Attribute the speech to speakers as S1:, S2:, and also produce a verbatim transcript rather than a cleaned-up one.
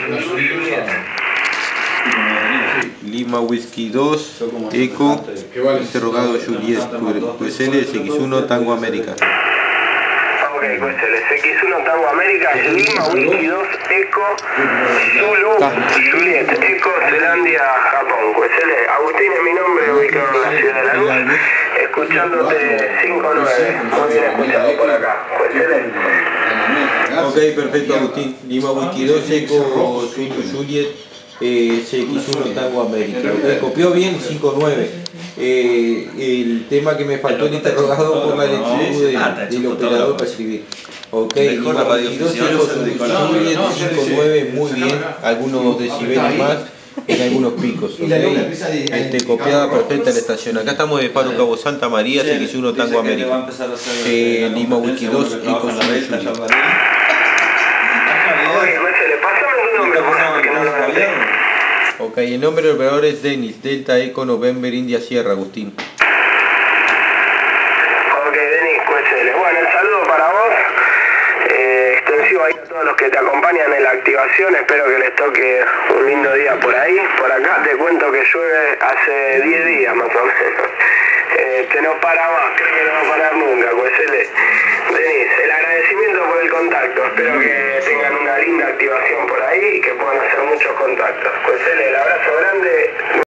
S1: Lima Whisky dos, Eco, interrogado Juliet, Q S L, X uno, Tango América.
S2: Ok, Q S L, X uno, Tango América, Lima Whisky dos, Eco, Zulu, Juliet, Eco, Zelandia, Japón. Q S L, Agustín es mi nombre, ubicado en la ciudad de La Luz, escuchándote cinco nueve, muy bien escuchado por acá. Q S L.
S1: Ok, perfecto, Agustín. Lima Whisky dos, Eco, Zulu, Juliet, eh, X uno, Tango América. Ok, copió bien cinco nueve. Eh, el tema que me faltó el interrogado por la lentitud del, del operador para escribir. Ok, Lima Whisky dos, Eco, Zulu, Juliet, cinco nueve, muy bien. Algunos decibeles más en algunos picos. Okay. Este, copiada perfecta en la estación. Acá estamos de Faro Cabo Santa María, X uno, Tango América. Eh, Lima Whisky dos, Eco, Zulu, Juliet. Ok, el nombre del operador es Denis, Delta Eco November India Sierra, Agustín.
S2: Ok, Denis, Q S L. Bueno, el saludo para vos. Eh, extensivo ahí a todos los que te acompañan en la activación. Espero que les toque un lindo día por ahí. Por acá te cuento que llueve hace diez días más o menos. Este, no para más, creo que no va a parar nunca, Q S L. Denis, el agradecimiento por el contacto. Espero que tengan una linda activación por ahí y que puedan hacer muchos contactos. Q S L, el abrazo grande.